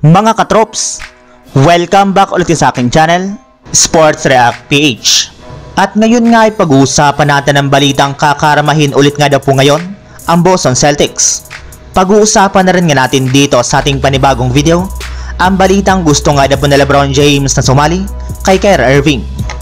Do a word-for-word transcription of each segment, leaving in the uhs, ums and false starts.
Mga katrops, welcome back ulit sa aking channel, Sports React P H. At ngayon nga ay pag-uusapan natin ang balitang kakaramahin ulit nga daw po ngayon, ang Boston Celtics. Pag-uusapan na rin nga natin dito sa ating panibagong video, ang balitang gusto nga daw po na LeBron James na sumali kay Kyrie Irving.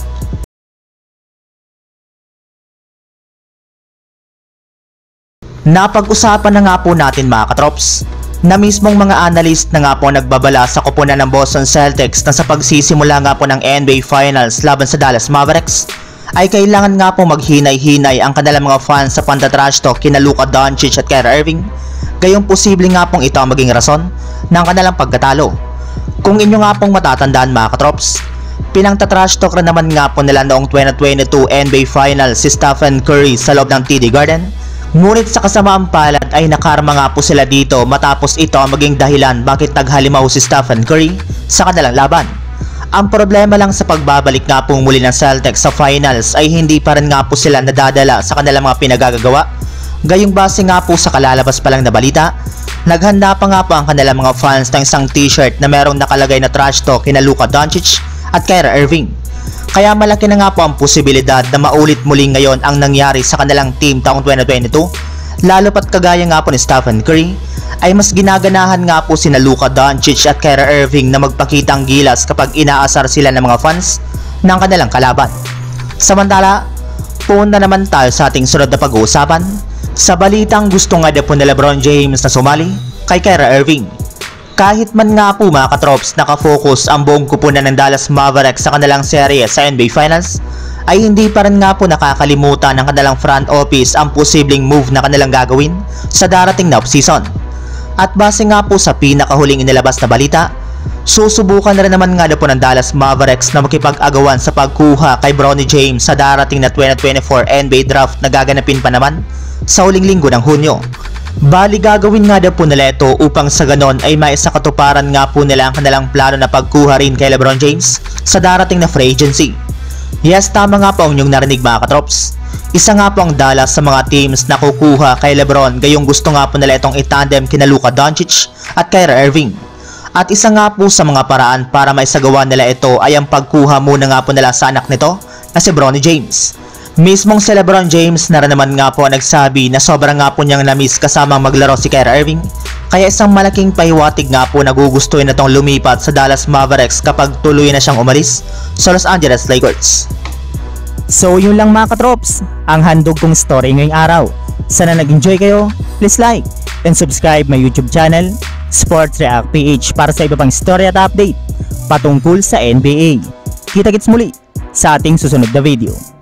Napag-usapan na nga po natin mga katrops, na mismong mga analyst na nga po nagbabala sa koponan ng Boston Celtics na sa pagsisimula nga po ng N B A Finals laban sa Dallas Mavericks ay kailangan nga po maghinay-hinay ang kanilang mga fans sa pantatrash talk kina Luka Doncic at Kyrie Irving, gayong posible nga pong ito ang maging rason ng kanilang pagkatalo. Kung inyo nga pong matatandaan mga katrops, pinangtatrash talk rin naman nga po nila noong twenty twenty-two N B A Finals si Stephen Curry sa loob ng T D Garden. Ngunit sa kasamaang palad ay nakarma nga po sila dito matapos ito ang maging dahilan bakit naghalimaw si Stephen Curry sa kanilang laban. Ang problema lang sa pagbabalik nga po muli ng Celtics sa finals ay hindi pa rin nga po sila nadadala sa kanilang mga pinagagagawa. Gayong base nga po sa kalalabas pa lang na balita, naghanda pa nga po ang kanilang mga fans ng isang t-shirt na merong nakalagay na trash talk kina Luka Doncic at Kyrie Irving. Kaya malaki na nga po ang posibilidad na maulit muli ngayon ang nangyari sa kanilang team taong twenty twenty-two, lalo pat kagaya nga po ni Stephen Curry ay mas ginaganahan nga po sina Luka Doncic at Kyrie Irving na magpakitang gilas kapag inaasar sila ng mga fans ng kanilang kalaban. Samantala, punta naman tayo sa ating sunod na pag-uusapan sa balitang gusto nga po ni LeBron James na sumali kay Kyrie Irving. Kahit man nga po mga katrops nakafocus ang buong kupunan ng Dallas Mavericks sa kanilang serye sa N B A Finals, ay hindi pa rin nga po nakakalimutan ng kanilang front office ang posibleng move na kanilang gagawin sa darating na offseason. At base nga po sa pinakahuling inilabas na balita, susubukan na rin naman nga po ng Dallas Mavericks na makipag-agawan sa pagkuha kay Bronny James sa darating na twenty twenty-four N B A Draft na gaganapin pa naman sa huling linggo ng Hunyo. Bali gagawin nga daw po nila ito upang sa ganon ay maisakatuparan nga po nila ang kanilang plano na pagkuha rin kay LeBron James sa darating na free agency. Yes, tama nga po ang inyong narinig mga katrops. Isa nga po ang Dallas sa mga teams na kukuha kay LeBron, gayong gusto nga po nila itong itandem kina Luka Doncic at Kyrie Irving. At isa nga po sa mga paraan para maisagawa nila ito ay ang pagkuha muna nga po nila sa anak nito na si Bronny James. Mismong si LeBron James na rin naman nga po nagsabi na sobrang nga po niyang namiss kasamang maglaro si Kyrie Irving, kaya isang malaking pahiwatig nga po nagugustuhin na tong lumipat sa Dallas Mavericks kapag tuloy na siyang umalis sa Los Angeles Lakers. So yun lang mga katrops, ang handog kong story ngayong araw. Sana nag-enjoy kayo, please like and subscribe my YouTube channel, Sports React P H, para sa iba pang story at update patungkol sa N B A. Kita-kits muli sa ating susunod na video.